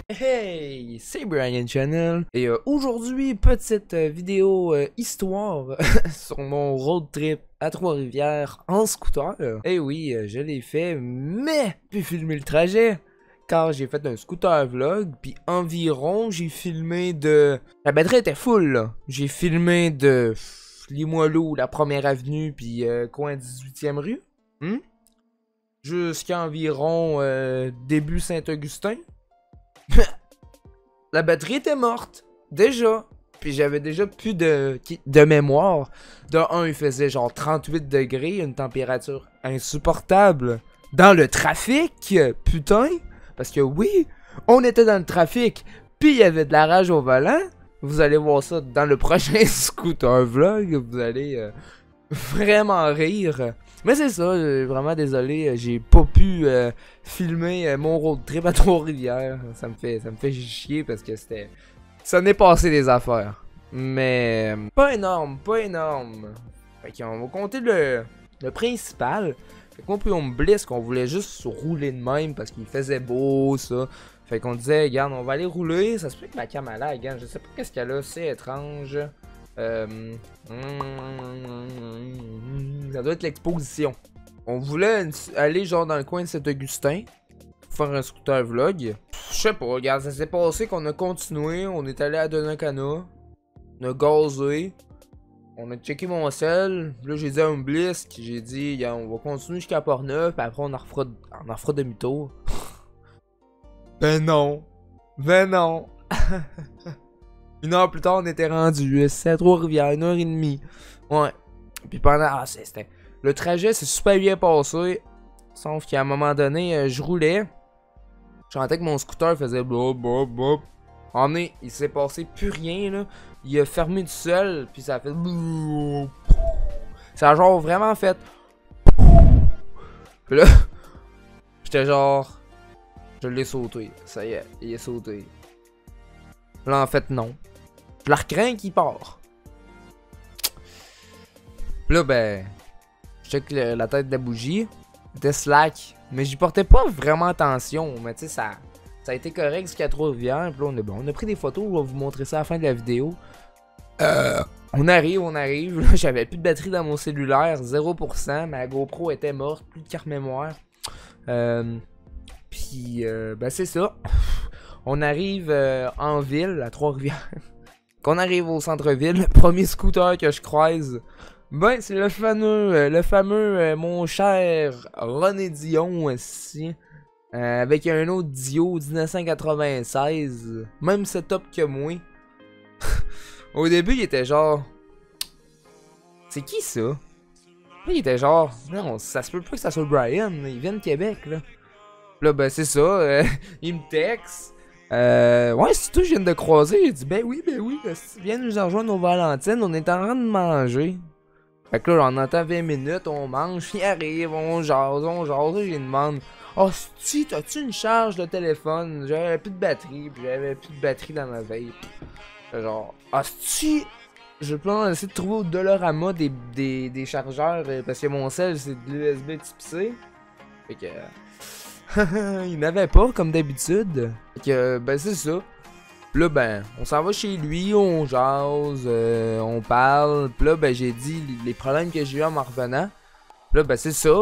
Hey, c'est Brian Channel et aujourd'hui, petite vidéo histoire sur mon road trip à Trois-Rivières en scooter. Et oui, je l'ai fait, mais j'ai filmé le trajet car j'ai fait un scooter vlog, puis environ j'ai filmé de... La batterie était full là. J'ai filmé de Limoilou, la première avenue, puis coin 18e rue. Jusqu'à environ début Saint-Augustin. La batterie était morte, déjà. Puis j'avais déjà plus de mémoire. De un, il faisait genre 38 degrés, une température insupportable. Dans le trafic, putain. Parce que oui, on était dans le trafic. Puis il y avait de la rage au volant. Vous allez voir ça dans le prochain scooter vlog. Vous allez vraiment rire. Mais c'est ça, vraiment désolé, j'ai pas pu filmer mon road trip à Trois-Rivières. Ça me fait chier parce que c'était... Ça n'est passé des affaires. Mais pas énorme, pas énorme. Fait qu'on va compter le principal. Fait qu'on puis on me blisse qu'on voulait juste rouler de même parce qu'il faisait beau, ça. Fait qu'on disait, regarde, on va aller rouler. Ça se peut que ma cam a lag, je sais pas qu'est-ce qu'elle a, c'est étrange. Ça doit être l'exposition. On voulait aller genre dans le coin de Saint-Augustin pour faire un scooter vlog. Je sais pas, regarde, ça s'est passé qu'on a continué. On est allé à Donnacana. On a gazé. On a checké mon sel. Là, j'ai dit à un blisque. J'ai dit, on va continuer jusqu'à Port-Neuf. Puis après, on en refera demi-tour. Ben non. Ben non. Une heure plus tard, on était rendu. C'est à Trois-Rivières, 1h30. Ouais. Puis pendant... Ah, c'était... Le trajet s'est super bien passé. Sauf qu'à un moment donné, je roulais. Je sentais que mon scooter faisait bop bop bop. En est, il s'est passé plus rien là. Il a fermé tout seul. Puis ça a fait... Ça a genre vraiment fait... Puis là... J'étais genre... Je l'ai sauté. Ça y est, il est sauté. Là en fait non. Je la recrains qu'il part. Là ben... Je check la tête de la bougie. C'était slack. Mais j'y portais pas vraiment attention. Mais tu sais, ça a été correct jusqu'à Trois-Rivières. Puis là, on a pris des photos. Je vais vous montrer ça à la fin de la vidéo. On arrive. Là, j'avais plus de batterie dans mon cellulaire. 0%. Ma GoPro était morte. Plus de carte mémoire. Puis, ben c'est ça. On arrive en ville, à Trois-Rivières. Qu'on arrive au centre-ville. Le premier scooter que je croise... Ben, c'est le fameux, mon cher René Dion ici, avec un autre Dio 1996, même setup que moi. Au début, il était genre, c'est qui ça? Puis il était genre, non, ça se peut pas que ça soit Brian, il vient de Québec, là. Là, ben, c'est ça, il me texte. Ouais, c'est tout, je viens de croiser. Il dit, ben oui, viens nous rejoindre au Valentine, on est en train de manger. Fait que là, on entend 20 minutes, on mange, il arrive, on jase, et je lui demande, oh, si, t'as-tu une charge de téléphone? J'avais plus de batterie, puis j'avais plus de batterie dans ma vape. Genre, ah, si, je peux essayer de trouver au Dollarama des chargeurs, parce que mon sel, c'est de l'USB type C. Fait que, il n'avait pas, comme d'habitude. Fait que, ben, c'est ça. Puis là, ben, on s'en va chez lui, on jase, on parle. Puis là, ben, j'ai dit les problèmes que j'ai eu en m'en revenant. Puis là, ben, c'est ça.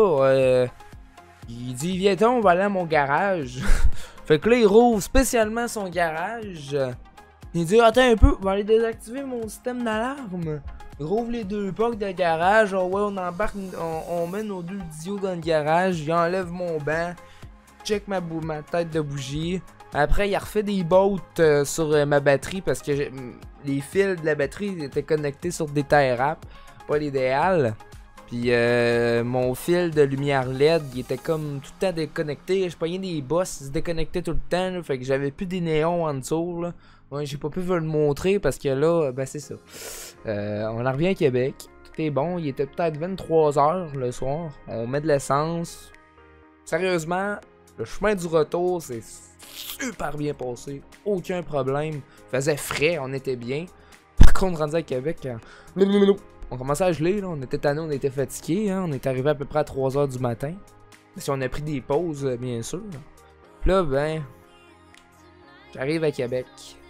Il dit, viens on va aller à mon garage. Fait que là, il rouvre spécialement son garage. Il dit, attends un peu, on va aller désactiver mon système d'alarme. Il rouvre les deux portes de garage. Oh ouais, on embarque, on met nos deux Dio dans le garage. Il enlève mon banc. Check ma tête de bougie. Après, il a refait des bottes sur ma batterie parce que les fils de la batterie étaient connectés sur des tie wraps, pas l'idéal. Puis mon fil de lumière LED, il était comme tout le temps déconnecté. Je pognais des bosses, ils se déconnectaient tout le temps, là, fait que j'avais plus des néons en dessous. Là. Ouais, j'ai pas pu vous le montrer parce que là, ben c'est ça. On en revient à Québec. Tout est bon, il était peut-être 23h le soir. On met de l'essence. Sérieusement, le chemin du retour, c'est super bien passé. Aucun problème. Faisait frais, on était bien. Par contre, rendu à Québec, on commençait à geler. Là. On était tannés, on était fatigués. Hein. On est arrivé à peu près à 3h du matin. Si on a pris des pauses, bien sûr. Puis là, ben... J'arrive à Québec.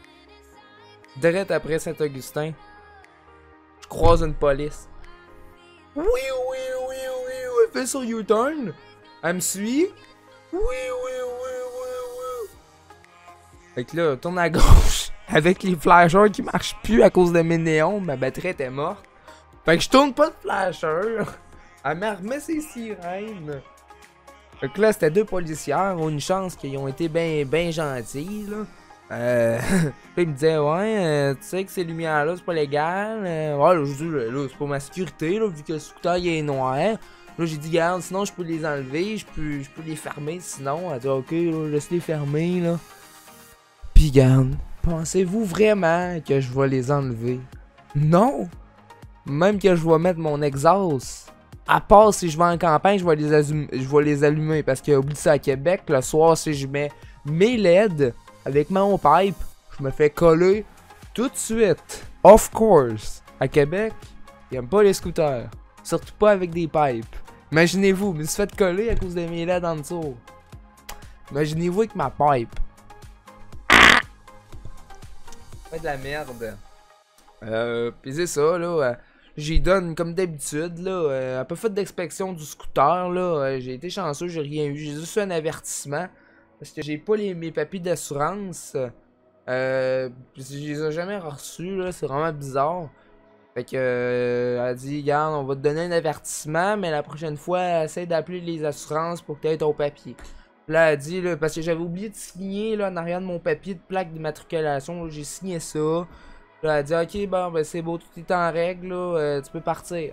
Direct après Saint-Augustin, je croise une police. Oui, oui, oui, oui, elle fait son U-turn. Elle me suit. Oui, oui, oui, oui, oui. Fait que là, on tourne à gauche avec les flashers qui marchent plus à cause de mes néons. Ma batterie était morte. Fait que je tourne pas de flasher. Elle m'a remis ses sirènes. Fait que là, c'était 2 policières. Une chance qu'ils ont été ben gentils, là. Puis il me disait, ouais, tu sais que ces lumières-là, c'est pas légal. Ouais, là, je dis, là, c'est pour ma sécurité, là, vu que le scooter il est noir. Là, j'ai dit, regarde, sinon je peux les enlever, je peux les fermer, sinon. Elle dit, ok, là, laisse-les fermer, là. Pis, regarde, pensez-vous vraiment que je vais les enlever? Non! Même que je vais mettre mon exhaust. À part si je vais en campagne, je vais les allumer. Parce que, oublie ça, à Québec, le soir, si je mets mes LED avec mon pipe, je me fais coller tout de suite. Of course. À Québec, ils aiment pas les scooters. Surtout pas avec des pipes. Imaginez-vous, je me suis fait coller à cause de mes LED en dessous. Imaginez-vous avec ma pipe. Ah! Fait de la merde. Pis c'est ça, là. J'y donne comme d'habitude, là. Un peu fait d'inspection du scooter, là. J'ai été chanceux, j'ai rien eu. J'ai juste eu un avertissement. Parce que j'ai pas mes papiers d'assurance. Je les ai jamais reçus, là. C'est vraiment bizarre. Fait que, elle a dit, regarde, on va te donner un avertissement, mais la prochaine fois, essaie d'appeler les assurances pour que tu aies ton papier. Là, elle a dit, là, parce que j'avais oublié de signer, là, en arrière de mon papier de plaque d'immatriculation, j'ai signé ça. Là, elle a dit, ok, bon, ben c'est beau, tout est en règle, là, tu peux partir.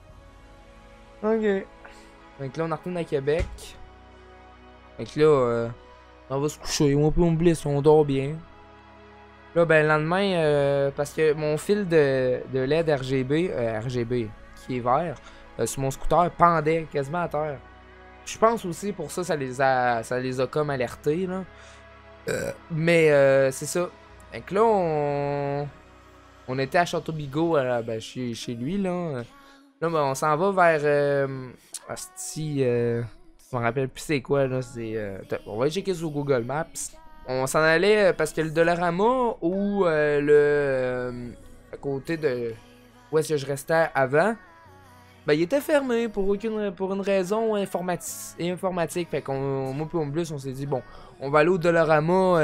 Ok. Donc là, on retourne à Québec. Donc là, on va se coucher, on peut oublier si on dort bien. Là, ben, le lendemain, parce que mon fil de LED RGB, qui est vert, sur mon scooter, pendait quasiment à terre. Je pense aussi pour ça, ça les a comme alertés, là. Mais c'est ça. Donc là, on était à Château-Bigot, ben, chez lui, là. Là, ben, on s'en va vers... Asti, je me rappelle plus c'est quoi, là. On va checker sur Google Maps. On s'en allait parce que le Dollarama ou à côté de où est-ce que je restais avant, ben il était fermé pour une raison informatique. Fait qu'on moi puis plus on s'est dit bon, on va aller au Dollarama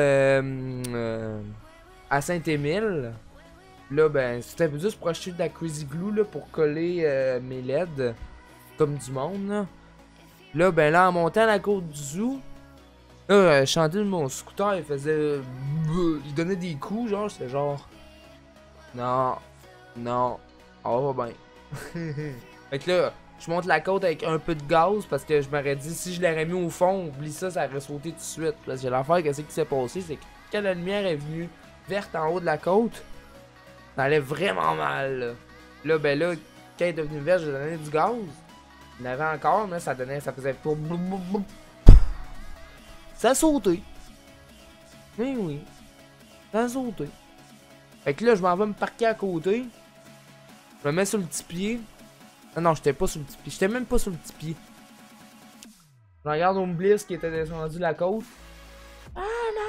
à Saint-Émile. Là ben c'était juste pour acheter de la Crazy Glue là, pour coller mes LED comme du monde. Là ben là en montant la côte du Zoo. Là, chanter de mon scooter, il faisait... Il donnait des coups, genre, c'était genre... Non, non, on va bien. Fait que là, je monte la côte avec un peu de gaz parce que je m'aurais dit, si je l'aurais mis au fond, oublie ça, ça aurait sauté tout de suite. Parce que l'affaire, qu'est-ce qui s'est passé, c'est que quand la lumière est venue verte en haut de la côte, ça allait vraiment mal. Là, ben là, quand elle est devenue verte, j'ai donné du gaz. Il y en avait encore, mais ça faisait... Ça a sauté. Oui. Ça a sauté. Fait que là, je m'en vais me parquer à côté. Je me mets sur le petit pied. Non, j'étais pas sur le petit pied. J'étais même pas sur le petit pied. Je regarde mon Bliss qui était descendu la côte. Ah,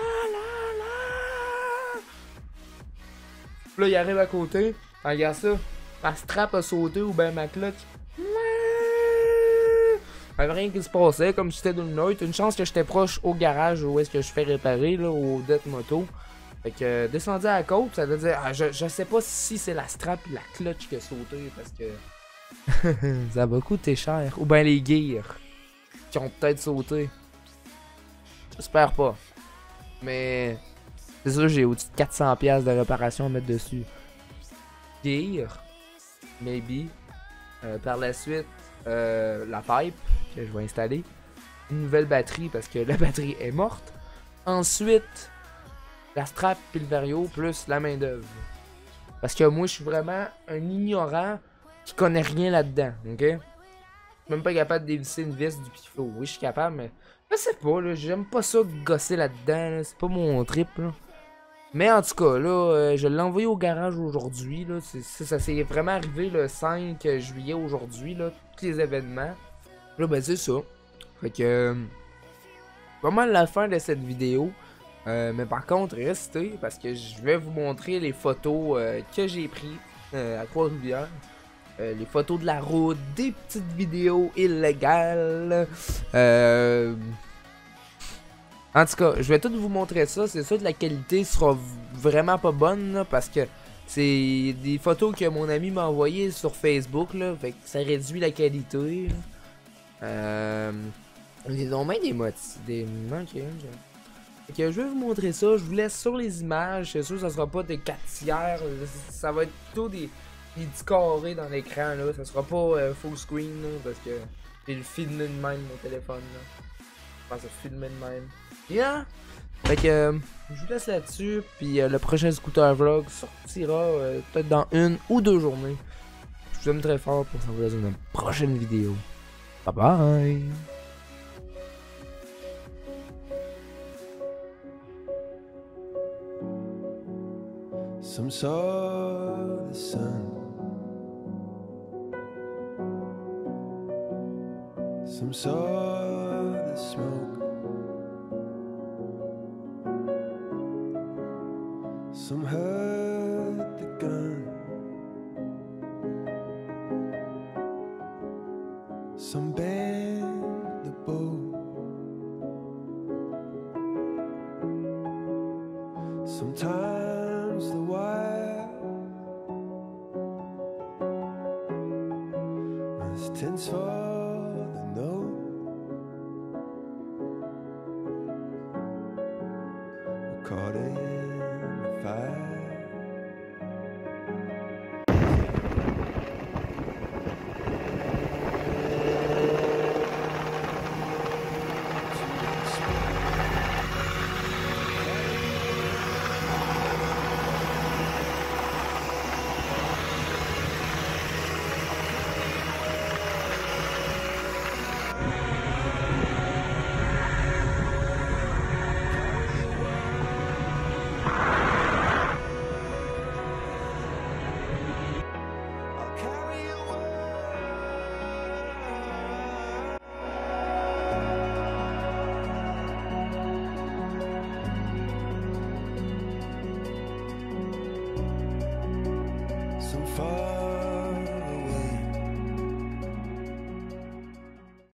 là, il arrive à côté. Regarde ça. Ma strap a sauté ou ben ma clutch. Il n'y avait rien qui se passait, comme si c'était d'une note. Une chance que j'étais proche au garage où est-ce que je fais réparer, là, au Det Moto. Fait que descendu à la côte, ça veut dire. Ah, je sais pas si c'est la strap et la clutch qui a sauté parce que. Ça va coûter cher. Ou ben les gears qui ont peut-être sauté. J'espère pas. Mais. C'est sûr, j'ai au-dessus de 400$ de réparation à mettre dessus. Gear. Maybe. Par la suite, la pipe que je vais installer. Une nouvelle batterie parce que la batterie est morte. Ensuite, la strap et le vario plus la main d'œuvre. Parce que moi, je suis vraiment un ignorant qui connaît rien là-dedans, ok? Je suis même pas capable de dévisser une vis du pifo. Oui, je suis capable, mais je sais pas, là, j'aime pas ça gosser là-dedans, là. C'est pas mon trip, là. Mais en tout cas, là, je l'ai envoyé au garage aujourd'hui, là. Ça s'est vraiment arrivé le 5 juillet aujourd'hui, là, tous les événements. Là, ben c'est ça. Fait que... pas mal la fin de cette vidéo. Mais par contre, restez parce que je vais vous montrer les photos que j'ai prises à Trois-Rivières. Les photos de la route, des petites vidéos illégales. En tout cas, je vais tout vous montrer ça. C'est sûr que la qualité sera vraiment pas bonne là, parce que c'est des photos que mon ami m'a envoyées sur Facebook. Là, fait que ça réduit la qualité. Ils ont même des ok. Fait que je vais vous montrer ça. Je vous laisse sur les images. C'est sûr que ça sera pas des 4 tiers. Ça va être plutôt des petits carrés dans l'écran. Là. Ça sera pas full screen là, parce que j'ai le filmé de même mon téléphone. Là. Je pense que filmer de même. Yeah! Fait que je vous laisse là-dessus. Puis le prochain scooter vlog sortira peut-être dans 1 ou 2 journées. Je vous aime très fort pour s'en voir dans une prochaine vidéo. Bye bye! Some saw the sun, some saw the smoke, some heard the gun, some bent the bow, sometimes the wire was tense for the note. We're caught in the fire.